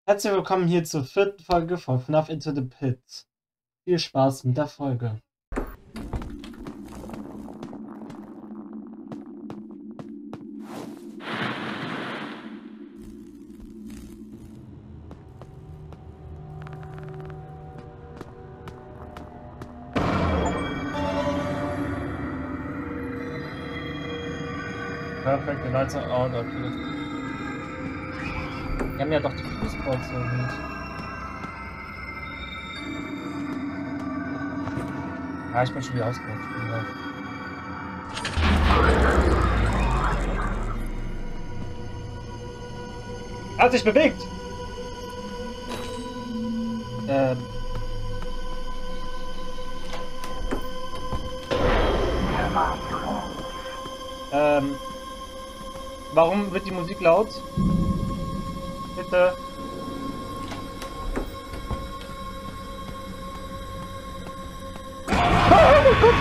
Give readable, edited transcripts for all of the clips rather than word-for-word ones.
Herzlich willkommen hier zur vierten Folge von FNAF Into the Pit. Viel Spaß mit der Folge. Perfect, the lights are out, okay. Wir haben ja doch die Fußbox nicht. Ja, ich bin schon wieder ausgerutscht. Er hat sich bewegt! Warum wird die Musik laut? Bitte. Oh mein Gott!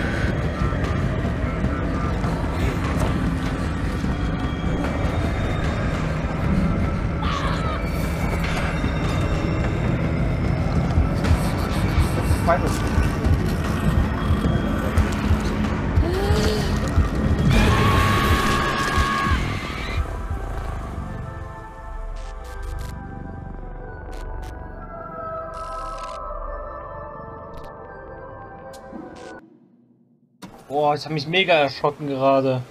Boah, ich habe mich mega erschrocken gerade.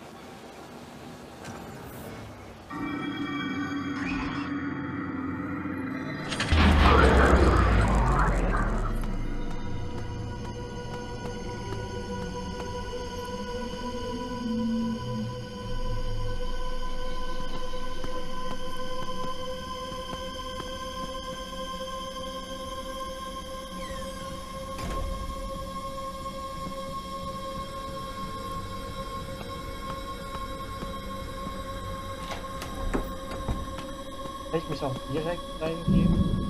Kann ich mich auch direkt reingeben?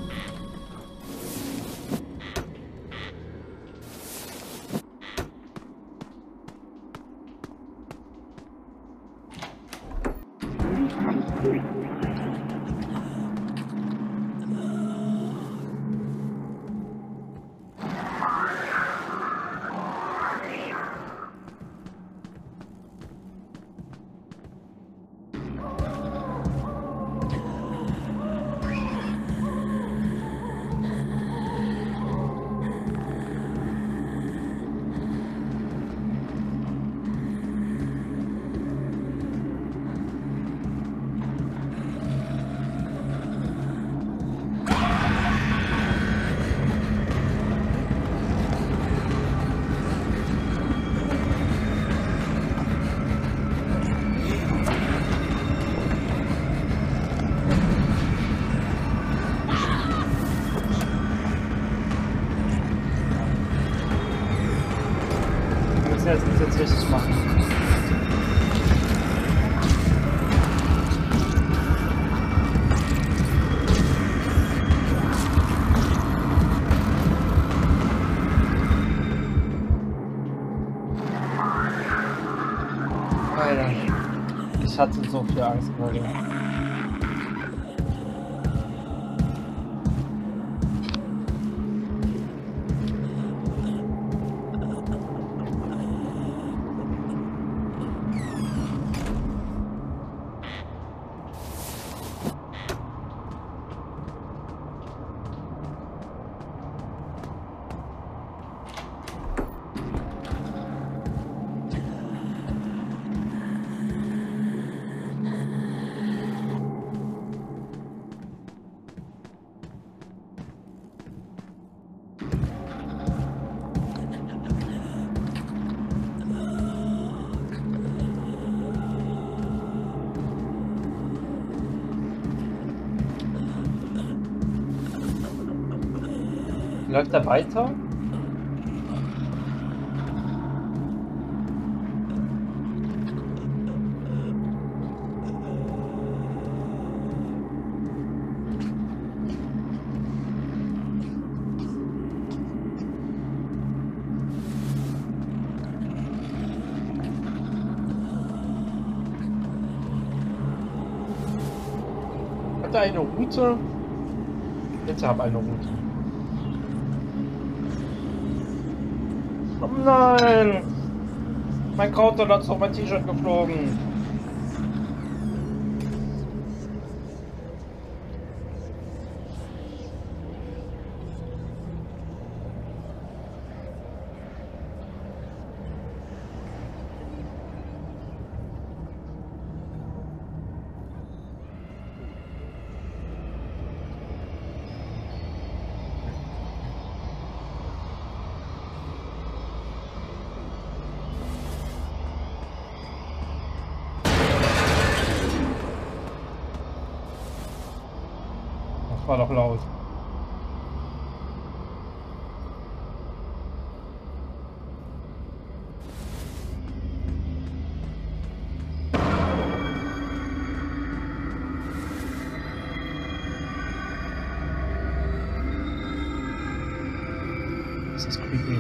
Das muss jetzt richtig machen. Alter, ich hatte so viel Angst gerade. Läuft er weiter? Hat er eine Route? Bitte hab eine Route. Oh nein! Mein Krautsalat ist auf mein T-Shirt geflogen. Das war doch laut. Das ist creepy.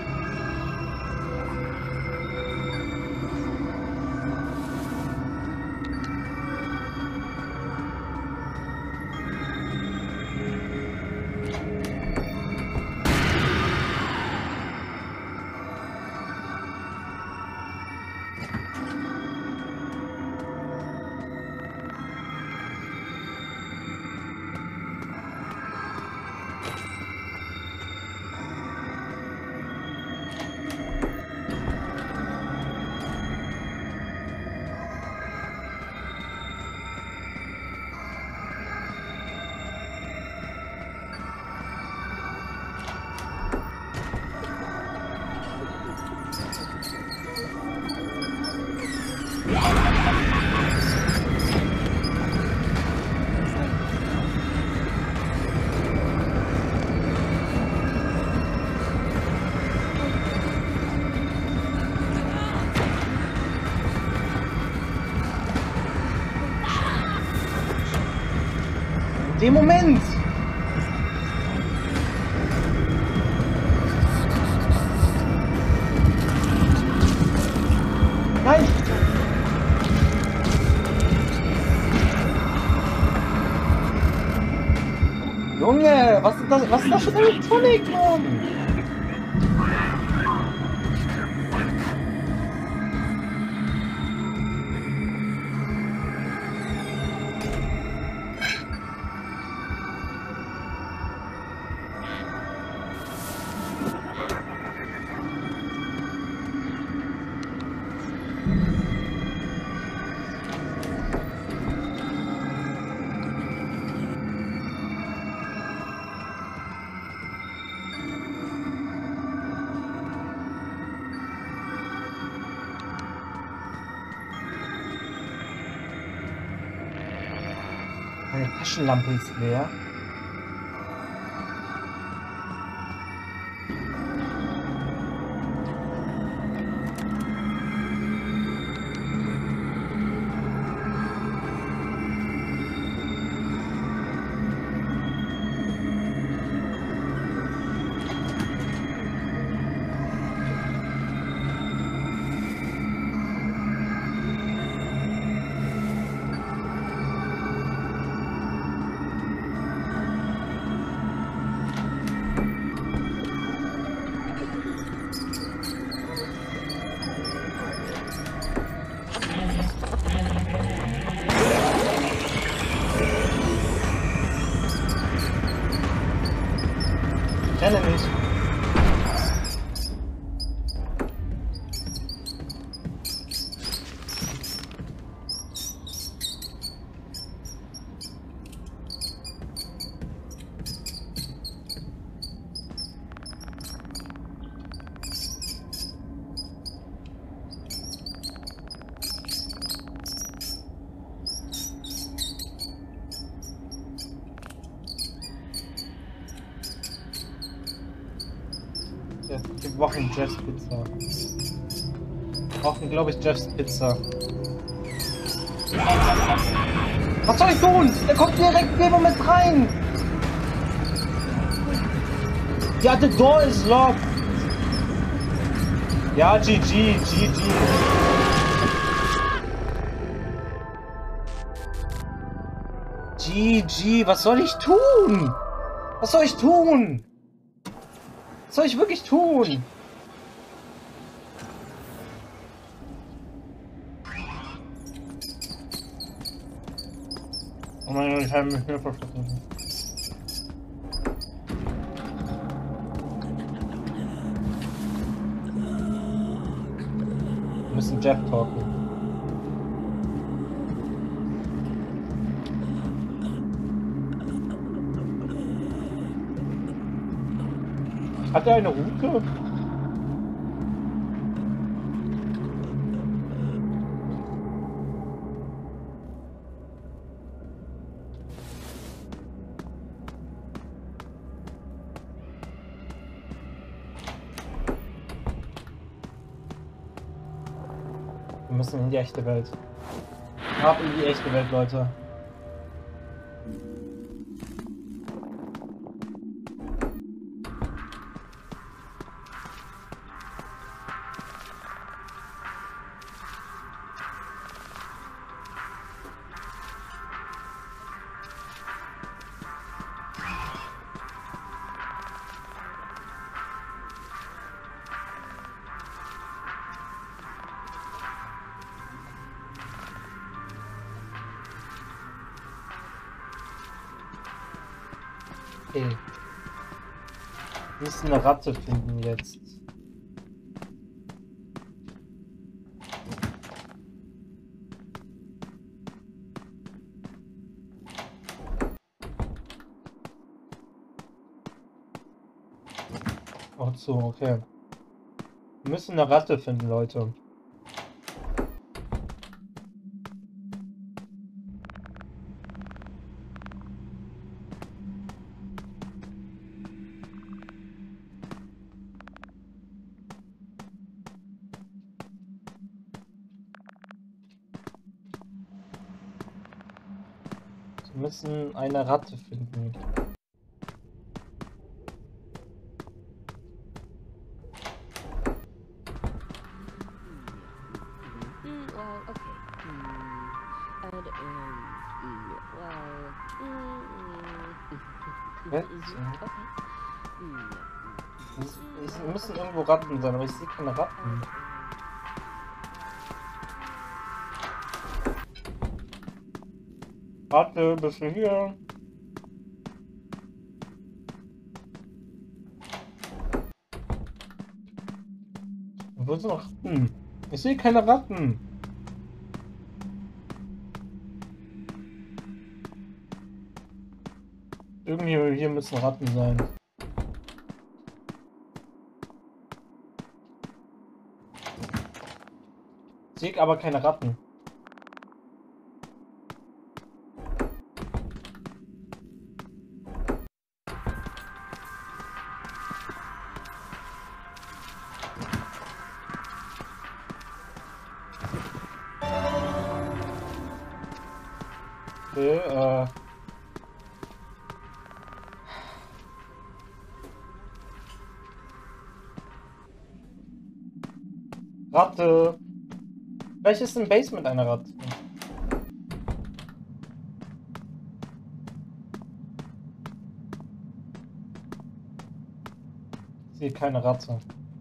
Dem Moment! Nein! Junge, was ist das für eine Elektronik, Mann? Meine Taschenlampe ist leer. Renne nicht. Wir brauchen Jeffs Pizza. Wir brauchen, glaube ich, Jeffs Pizza. Was soll ich tun? Der kommt direkt in dem Moment rein. Ja, the door is locked. Ja, GG. GG, was soll ich tun? Was soll ich tun? Was soll ich wirklich tun? Oh mein Gott, ich habe mich mehr verschluckt. Wir müssen Jeff talken. Hat er eine Route? Wir müssen in die echte Welt. Ab in die echte Welt, Leute. Okay. Wir müssen eine Ratte finden jetzt. Ach so, okay. Wir müssen eine Ratte finden, Leute. Wir müssen eine Ratte finden. Wir müssen irgendwo Ratten sein, aber ich sehe keine Ratten. Ratte, bist du hier? Wo sind noch Ratten? Ich sehe keine Ratten. Irgendwie hier müssen Ratten sein. Ich sehe aber keine Ratten. Okay, Ratte. Vielleicht ist im Basement eine Ratte. Ich sehe keine Ratte.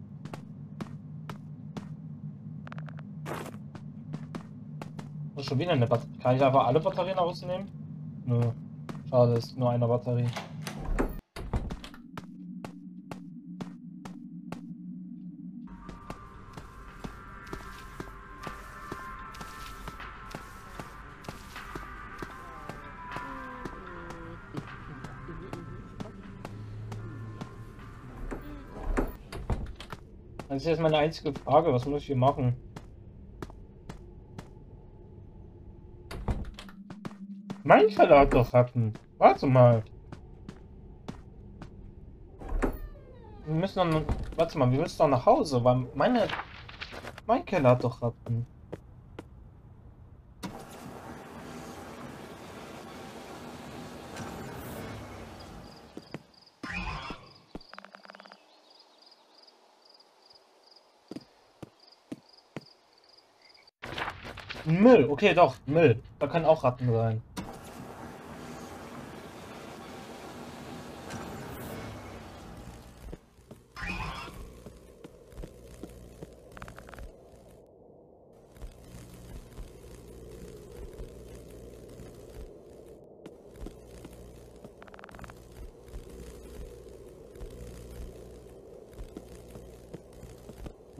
Das ist schon wieder eine Batterie. Kann ich einfach alle Batterien rausnehmen? Nö. Schade, ist nur eine Batterie. Das ist jetzt meine einzige Frage, was muss ich hier machen? Mein Keller hat doch Ratten. Warte mal. Wir müssen dann. Warte mal, wir müssen doch nach Hause, weil mein Keller hat doch Ratten. Müll, okay, doch, Müll. Da können auch Ratten sein.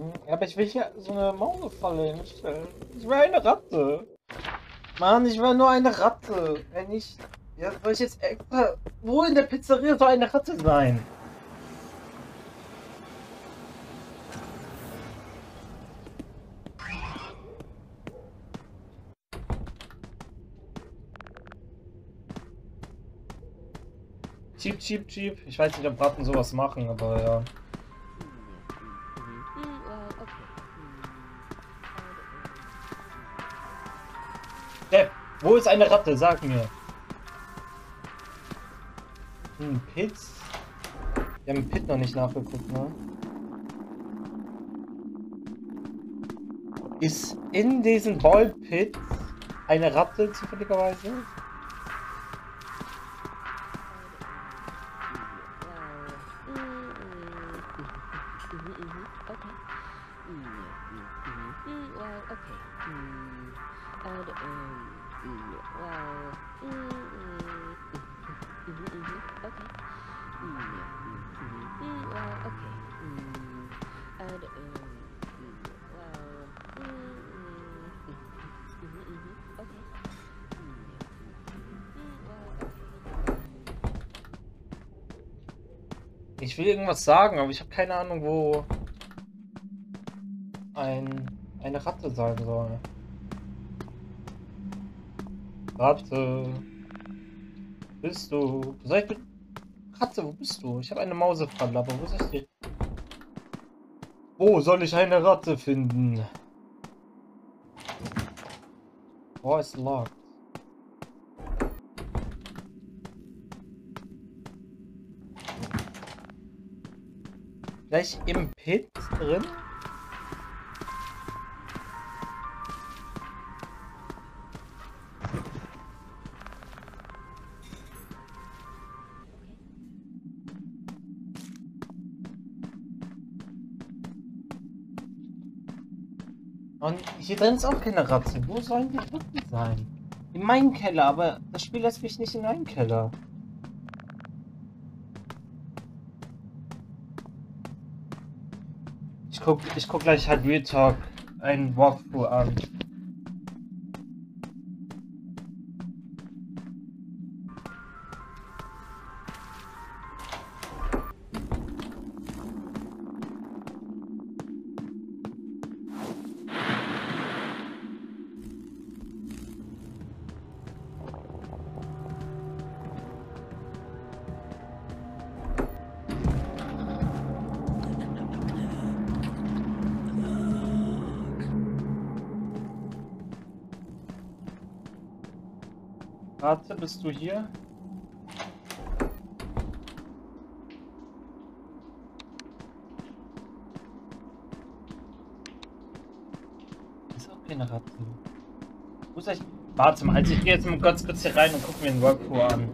Aber ich will hier so eine Mausefalle hinstellen. Ich will eine Ratte. Mann, ich will nur eine Ratte. Wenn ich... Ja, soll ich jetzt extra... Wo in der Pizzeria soll eine Ratte sein? Cheap, cheap, cheap. Ich weiß nicht, ob Ratten sowas machen, aber ja. Depp, wo ist eine Ratte? Sag mir. Pit? Wir haben Pit noch nicht nachgeguckt, ne? Ist in diesen Ballpits eine Ratte zufälligerweise? Ich will irgendwas sagen, aber ich habe keine Ahnung, wo eine Ratte sein soll. Ratte. Bist du? Soll ich mit... Ratte, wo bist du? Ich habe eine Mausefalle, aber wo soll ich die... Wo soll ich eine Ratte finden? Oh, ist locked. Gleich im Pit drin? Und hier drin ist auch keine Ratte. Wo sollen die Ratten sein? In meinem Keller, aber das Spiel lässt mich nicht in meinen Keller. Ich guck gleich halt Real Talk einen Walkthrough an. Ratte, bist du hier? Ist auch keine Ratte. Muss ich... Warte mal, also ich gehe jetzt mal ganz kurz hier rein und gucke mir den Workflow an.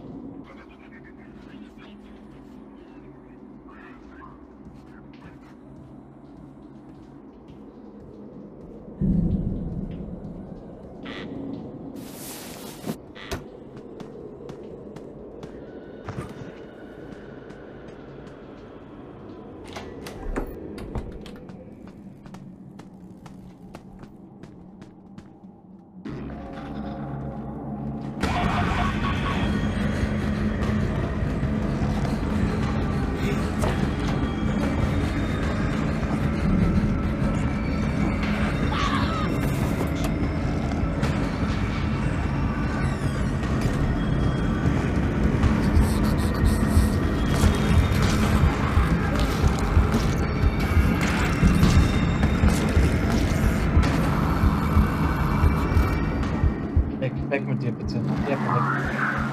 Weg mit dir, bitte. Ja, weg.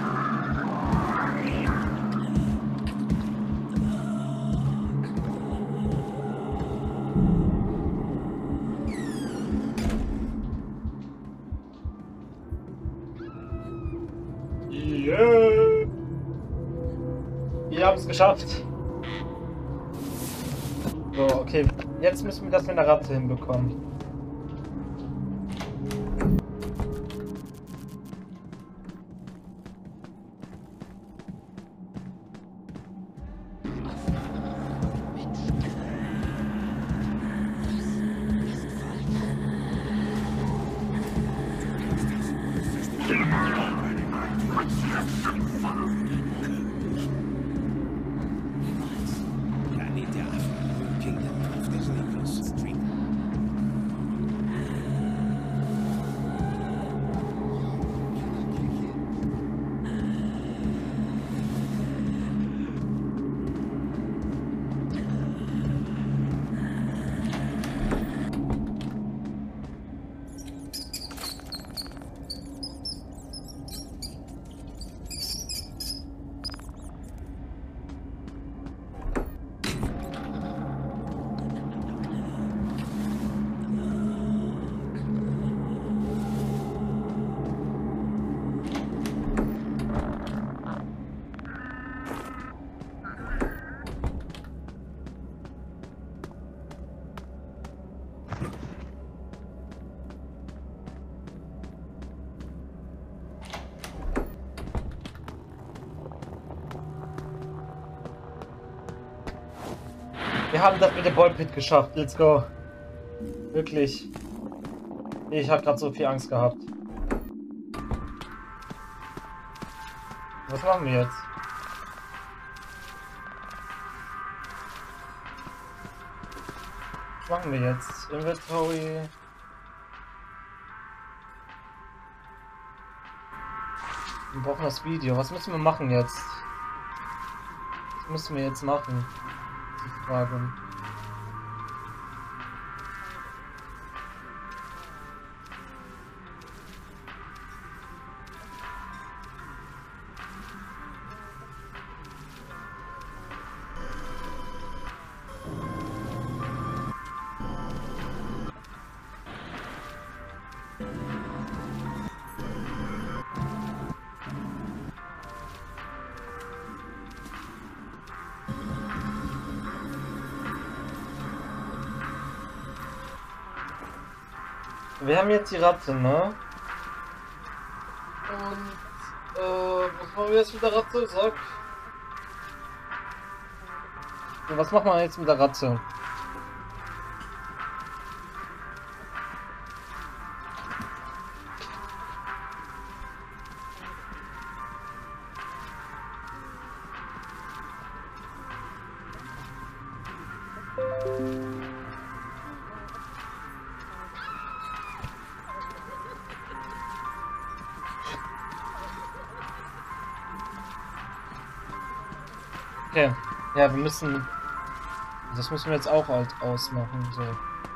Yeah. Wir haben es geschafft. So, okay. Jetzt müssen wir das mit einer Ratte hinbekommen. Wir haben das mit dem Ballpit geschafft. Let's go. Wirklich. Ich habe gerade so viel Angst gehabt. Was machen wir jetzt? Was machen wir jetzt? Inventory. Wir brauchen das Video. Was müssen wir machen jetzt? Was müssen wir jetzt machen? Die Frage. Wir haben jetzt die Ratte, ne? Und, was machen wir jetzt mit der Ratte? Sag. Ja, was machen wir jetzt mit der Ratte? Okay, ja, wir müssen. Das müssen wir jetzt auch halt ausmachen. So.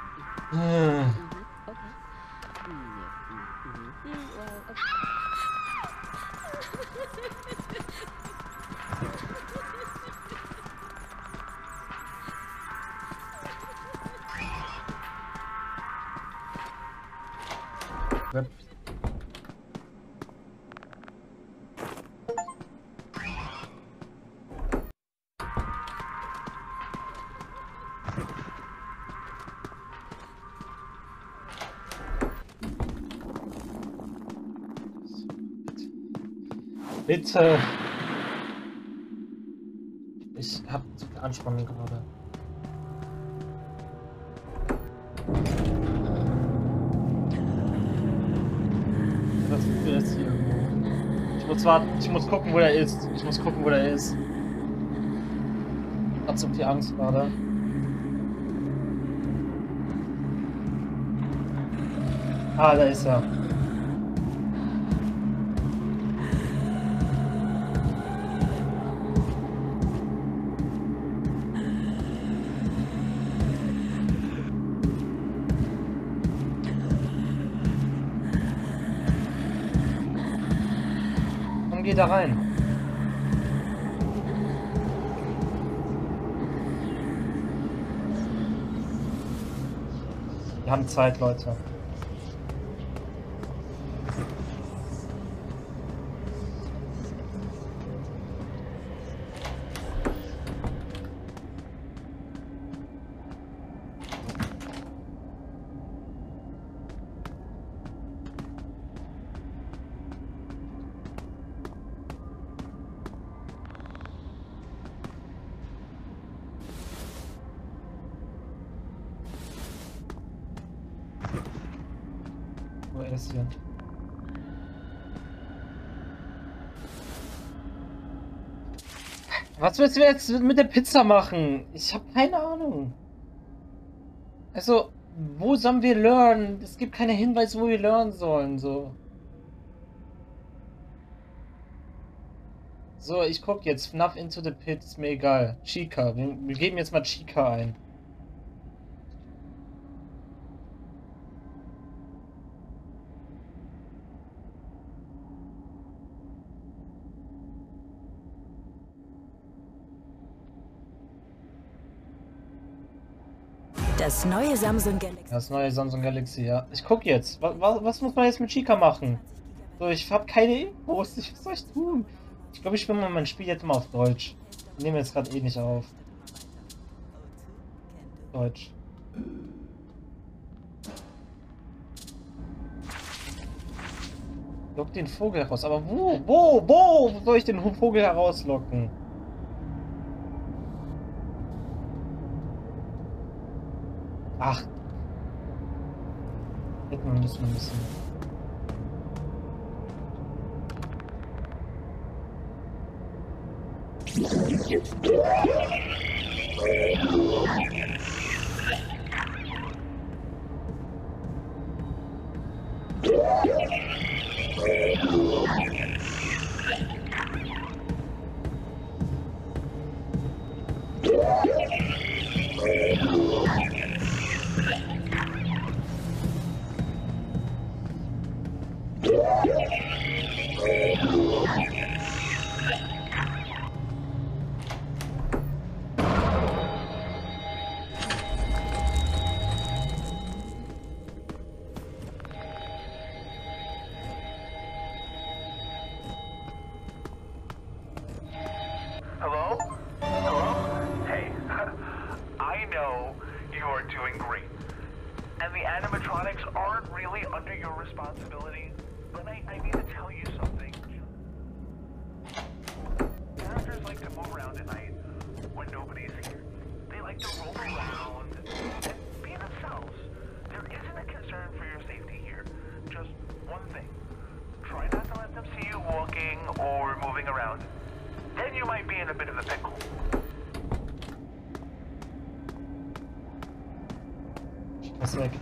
Bitte. Ich hab zu viel Anspannung gerade. Was ist jetzt hier? Ich muss warten. Ich muss gucken, wo der ist. Ich muss gucken, wo der ist. Ich hab so viel Angst gerade. Ah, da ist er. Geh da rein. Wir haben Zeit, Leute. Wo ist hier? Was willst du jetzt mit der Pizza machen? Ich habe keine Ahnung. Also, wo sollen wir lernen? Es gibt keine Hinweise, wo wir lernen sollen, so. So, ich guck jetzt. FNAF Into the Pit, ist mir egal. Chica. Wir geben jetzt mal Chica ein. Das neue Samsung Galaxy. Das neue Samsung Galaxy, ja. Ich guck jetzt. Was muss man jetzt mit Chica machen? So, ich habe keine Infos. Was soll ich tun? Ich glaube, ich spiele mal mein Spiel jetzt mal auf Deutsch. Ich nehme jetzt gerade eh nicht auf. Deutsch. Lock den Vogel heraus. Aber wo soll ich den Vogel herauslocken? Ach. Hätten wir müssen ein bisschen. Hello? Hello? Hey, I know you are doing great. And the animatronics aren't really under your responsibility, but I need to tell you something. Characters like to move around at night when nobody's here. They like to roll around and be themselves. There isn't a concern for your safety here. Just one thing. Try not to let them see you walking or moving around. Then you might be in a bit of a pickle. Das weg.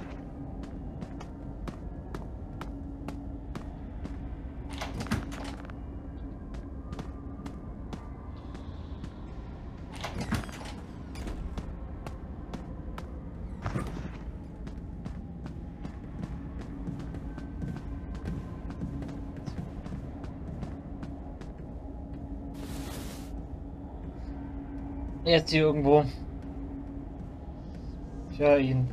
Jetzt hier irgendwo. Ich höre ihn.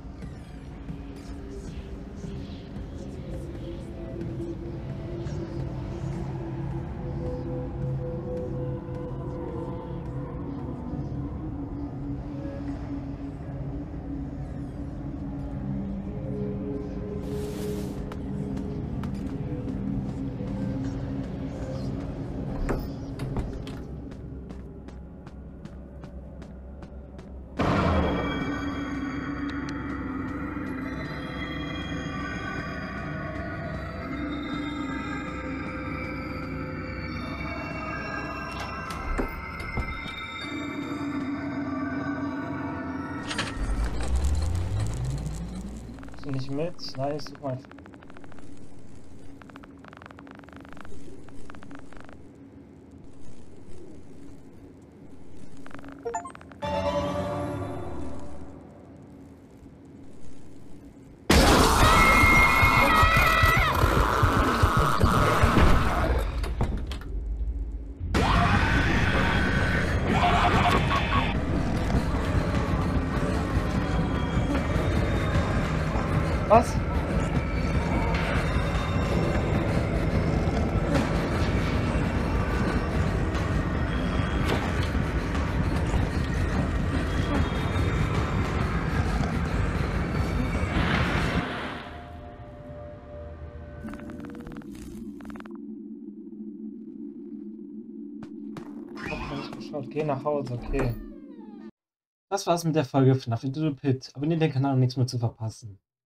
Nicht mit? Nein, ich such mal. Was? Geh nach Hause, okay. Das war's mit der Folge FNAF Into the Pit. Abonniert den Kanal, um nichts mehr zu verpassen.